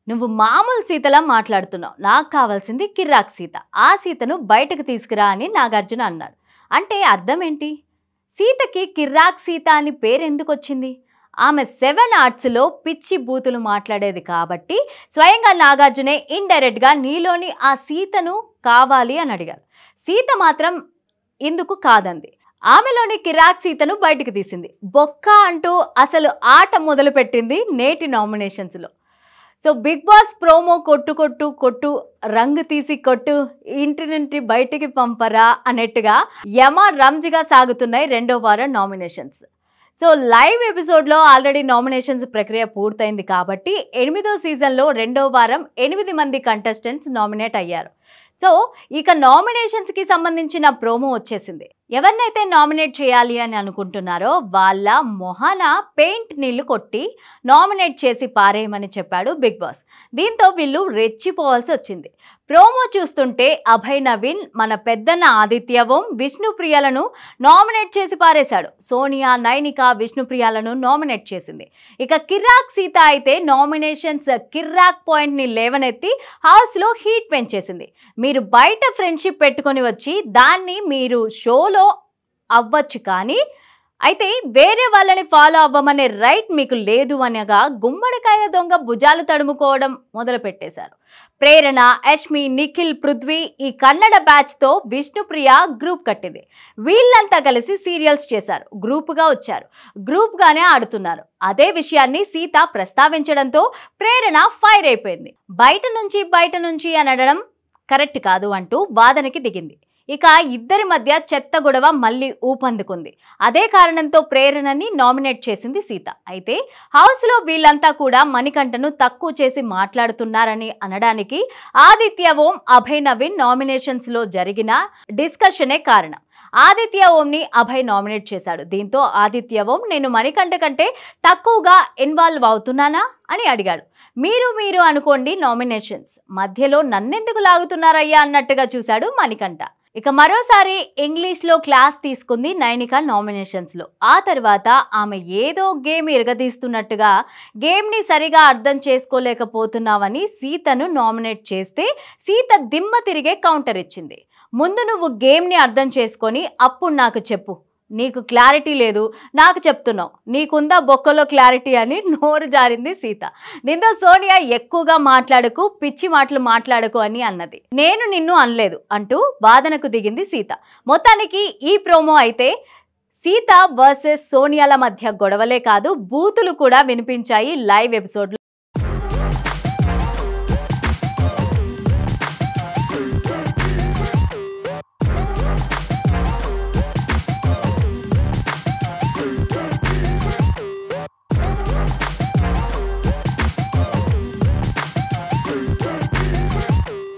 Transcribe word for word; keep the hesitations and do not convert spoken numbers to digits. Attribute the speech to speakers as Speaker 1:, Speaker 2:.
Speaker 1: నువ్వు మామూలు సీతలా మాట్లాడుతున్నావు, నాకు కావాల్సింది కిర్రాక్ సీత, ఆ సీతను బయటకు తీసుకురా అని నాగార్జున అన్నాడు. అంటే అర్థం ఏంటి? సీతకి కిర్రాక్ సీత అని పేరు ఎందుకు వచ్చింది? ఆమె సెవెన్ ఆర్ట్స్లో పిచ్చి బూతులు మాట్లాడేది కాబట్టి స్వయంగా నాగార్జునే ఇండైరెక్ట్గా నీలోని ఆ సీతను కావాలి అని అడిగారు. సీత మాత్రం ఇందుకు కాదంది. ఆమెలోని కిరాక్ సీతను బయటకు తీసింది. బొక్క అంటూ అసలు ఆట మొదలుపెట్టింది నేటి నామినేషన్స్లో. సో బిగ్ బాస్ ప్రోమో కొట్టు కొట్టు కొట్టు రంగు తీసి కొట్టు ఇంటి నుండి బయటికి పంపరా అన్నట్టుగా యమ రంజ్గా సాగుతున్నాయి రెండో వారం నామినేషన్స్. సో లైవ్ ఎపిసోడ్లో ఆల్రెడీ నామినేషన్స్ ప్రక్రియ పూర్తయింది కాబట్టి ఎనిమిదో సీజన్లో రెండో వారం ఎనిమిది మంది కంటెస్టెంట్స్ నామినేట్ అయ్యారు. సో ఇక నామినేషన్స్కి సంబంధించిన ప్రోమో వచ్చేసింది. ఎవరినైతే నామినేట్ చేయాలి అని అనుకుంటున్నారో వాళ్ళ మొహాన పెయింట్ నీళ్లు కొట్టి నామినేట్ చేసి పారేయమని చెప్పాడు బిగ్ బాస్. దీంతో వీళ్ళు రెచ్చిపోవాల్సి వచ్చింది. ప్రోమో చూస్తుంటే అభయ్ నవీన్, మన పెద్దన్న ఆదిత్య ఓం, విష్ణుప్రియలను నామినేట్ చేసి పారేశాడు. సోనియా, నైనిక విష్ణుప్రియాలను నామినేట్ చేసింది. ఇక కిర్రాక్ సీత అయితే నామినేషన్స్ కిర్రాక్ పాయింట్ని లేవనెత్తి హౌస్లో హీట్ పెంచేసింది. మీరు బయట ఫ్రెండ్షిప్ పెట్టుకొని వచ్చి దాన్ని మీరు షోలో అవ్వచ్చు, కానీ అయితే వేరే వాళ్ళని ఫాలో అవ్వమనే రైట్ మీకు లేదు అనగా గుమ్మడికాయ దొంగ భుజాలు తడుముకోవడం మొదలు పెట్టేశారు. ప్రేరణ, యష్మి, నిఖిల్, పృథ్వీ ఈ కన్నడ బ్యాచ్తో విష్ణుప్రియ గ్రూప్ కట్టింది. వీళ్ళంతా కలిసి సీరియల్స్ చేశారు, గ్రూప్గా వచ్చారు, గ్రూప్గానే ఆడుతున్నారు. అదే విషయాన్ని సీత ప్రస్తావించడంతో ప్రేరణ ఫైర్ అయిపోయింది. బయట నుంచి బయట నుంచి అనడం కరెక్ట్ కాదు అంటూ వాదనకి దిగింది. ఇక ఇద్దరి మధ్య చెత్త గొడవ మళ్ళీ ఊపందుకుంది. అదే కారణంతో ప్రేరణని నామినేట్ చేసింది సీత. అయితే హౌస్లో వీళ్ళంతా కూడా మణికంఠను తక్కువ చేసి మాట్లాడుతున్నారని అనడానికి ఆదిత్య ఓం, అభయ్ నవీన్ నామినేషన్స్లో జరిగిన డిస్కషనే కారణం. ఆదిత్య ఓంని అభయ్ నామినేట్ చేశాడు. దీంతో ఆదిత్య ఓం నేను మణికంఠ కంటే తక్కువగా ఇన్వాల్వ్ అవుతున్నానా అని అడిగాడు. మీరు మీరు అనుకోండి నామినేషన్స్ మధ్యలో నన్నెందుకు లాగుతున్నారయ్యా అన్నట్టుగా చూశాడు మణికంఠ. ఇక మరోసారి ఇంగ్లీష్లో క్లాస్ తీసుకుంది నైనిక నామినేషన్స్లో. ఆ తర్వాత ఆమె ఏదో గేమ్ ఇరగదీస్తున్నట్టుగా గేమ్ని సరిగా అర్థం చేసుకోలేకపోతున్నావని సీతను నామినేట్ చేస్తే సీత దిమ్మ తిరిగే కౌంటర్ ఇచ్చింది. ముందు నువ్వు గేమ్ని అర్థం చేసుకొని అప్పుడు నాకు చెప్పు, నీకు క్లారిటీ లేదు, నాకు చెప్తున్నావు, నీకుందా బొక్కలో క్లారిటీ అని నోరు జారింది సీత. దీంతో సోనియా ఎక్కువగా మాట్లాడకు, పిచ్చి మాటలు మాట్లాడకు అని అన్నది. నేను నిన్ను అనలేదు అంటూ వాదనకు దిగింది సీత. మొత్తానికి ఈ ప్రోమో అయితే సీత వర్సెస్ సోనియాల మధ్య గొడవలే కాదు, బూతులు కూడా వినిపించాయి లైవ్ ఎపిసోడ్లో.